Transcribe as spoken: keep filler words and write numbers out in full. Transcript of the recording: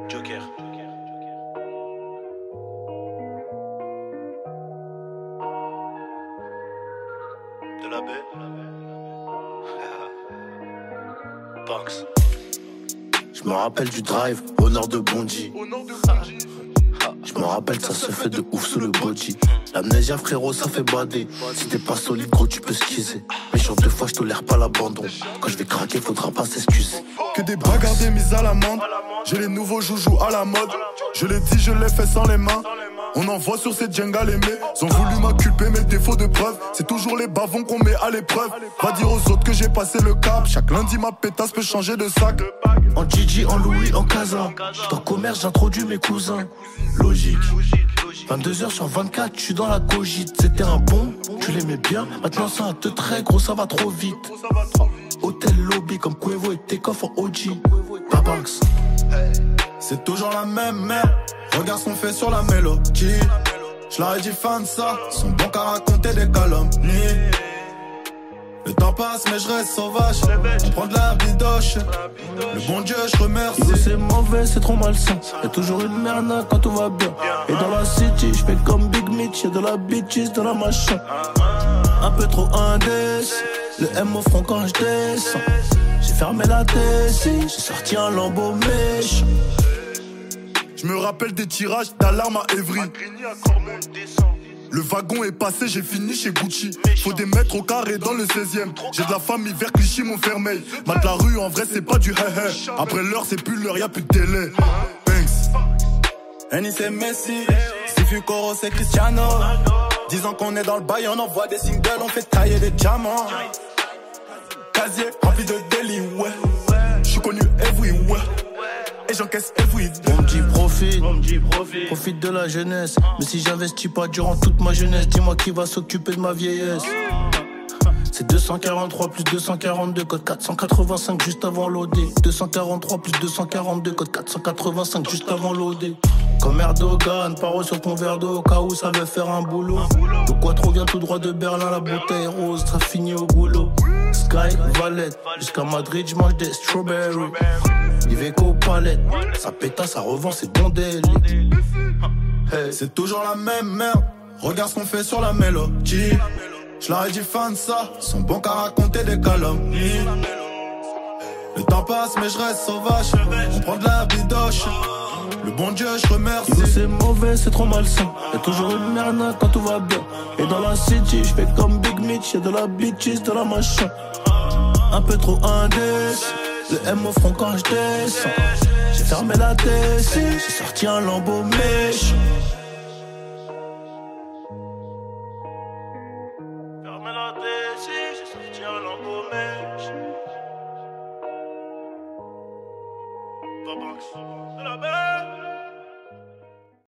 Joker. De la baie. Banks. Je me rappelle du drive au nord de Bondy. Je me rappelle ça se fait de ouf sous le body. L'amnésia frérot ça fait bader. Si t'es pas solide gros tu peux skisser. Mais sur deux fois je tolère pas l'abandon. Quand je vais craquer faudra pas s'excuser. Que des bagarres des mises à l'amende. J'ai les nouveaux joujoux à la mode. Je l'ai dit je l'ai fait sans les mains. On envoie sur ces Jenga les mets. Ils ont voulu m'inculper mes défauts de preuve. C'est toujours les bavons qu'on met à l'épreuve. Va dire aux autres que j'ai passé le cap. Chaque lundi ma pétasse peut changer de sac. En Gigi, en Louis, en Casa. Dans commerce j'introduis mes cousins. Logique. vingt-deux heures sur vingt-quatre, je suis dans la cogite. C'était un bon, tu l'aimais bien. Maintenant c'est un te très gros, ça va trop vite. Hôtel lobby comme Quavo et Takeoff en O G. Babanks. C'est toujours la même merde. Regarde ce qu'on fait sur la mélodie. Je leur ai dit fan ça. Ils sont bons qu'à raconter des calomnies. Le temps passe mais je reste sauvage. On prend de la bidoche. Le bon Dieu je remercie. Yo, c'est mauvais, c'est trop malsain. Y'a toujours une merde quand tout va bien. Et dans la city, je fais comme Big Mitch. Y'a de la bitches, de la machin. Un peu trop indécis. Le M au front quand je descends. J'ai fermé la tête, j'ai sorti un lambeau méchant. Je me rappelle des tirages d'alarme à Evry. Le wagon est passé, j'ai fini chez Gucci. Faut des mètres au carré dans le seizième. J'ai de la famille vers Clichy, Montfermeil. Mat la rue, en vrai, c'est pas du hé-hé. Après l'heure, c'est plus l'heure, y'a plus de télé. Banks. Henny, c'est Messi. Sifu Coro, c'est Cristiano. Disant qu'on est dans le bail, on envoie des singles, on fait tailler des diamants. Casier rempli de délit, ouais. J'suis connu everywhere. Et j'encaisse every day. On me dit profite, on me dit profite, profite de la jeunesse. Mais si j'investis pas durant toute ma jeunesse, dis-moi qui va s'occuper de ma vieillesse. C'est deux cent quarante-trois plus deux cent quarante-deux, code quatre cent quatre-vingt-cinq juste avant l'O D. deux cent quarante-trois plus deux cent quarante-deux, code quatre cent quatre-vingt-cinq juste avant l'O D. Comme Erdogan, paro sur ton verre d'eau au cas où ça veut faire un boulot. Le quattro vient tout droit de Berlin, la bouteille rose, très fini au goulot. Sky, Valette, jusqu'à Madrid, j'mange des strawberries. Iveco palette, ça pétasse, ça revend, c'est bon délire. Hey. C'est toujours la même merde. Regarde ce qu'on fait sur la mélodie. Je leur ai dit fan ça. Ils sont bons qu'à raconter des calomnies. Le temps passe mais je reste sauvage. On prend de la bidoche. Le bon Dieu je remercie. Yo, c'est mauvais, c'est trop malsain. Y'a toujours une merde quand tout va bien. Et dans la city, je fais comme Big Mitch. Y'a de la bitches, de la machin. Un peu trop indécis. Le M au front quand je descends. J'ai fermé la tête, j'ai sorti un lambeau méchant. Fermez la tête, j'ai sorti un lambeau méchant. Babanks. De la baie.